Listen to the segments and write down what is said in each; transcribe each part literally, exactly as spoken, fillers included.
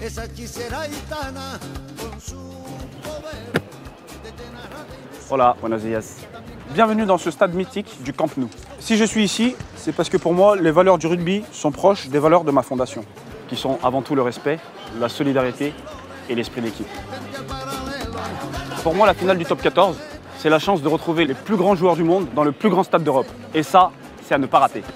Hola, buenos días. Bienvenue dans ce stade mythique du Camp Nou. Si je suis ici, c'est parce que pour moi, les valeurs du rugby sont proches des valeurs de ma fondation, qui sont avant tout le respect, la solidarité et l'esprit d'équipe. Pour moi, la finale du top quatorze, c'est la chance de retrouver les plus grands joueurs du monde dans le plus grand stade d'Europe. Et ça, c'est à ne pas rater.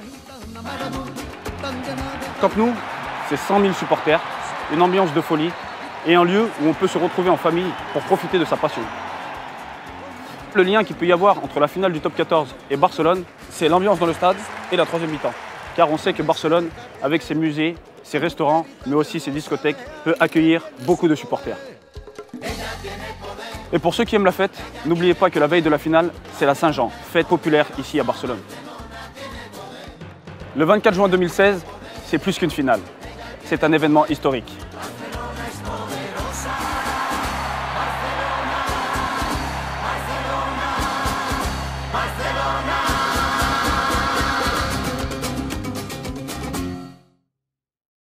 Camp Nou, c'est cent mille supporters, une ambiance de folie et un lieu où on peut se retrouver en famille pour profiter de sa passion. Le lien qu'il peut y avoir entre la finale du top quatorze et Barcelone, c'est l'ambiance dans le stade et la troisième mi-temps. Car on sait que Barcelone, avec ses musées, ses restaurants, mais aussi ses discothèques, peut accueillir beaucoup de supporters. Et pour ceux qui aiment la fête, n'oubliez pas que la veille de la finale, c'est la Saint-Jean, fête populaire ici à Barcelone. Le vingt-quatre juin deux mille seize, c'est plus qu'une finale, c'est un événement historique.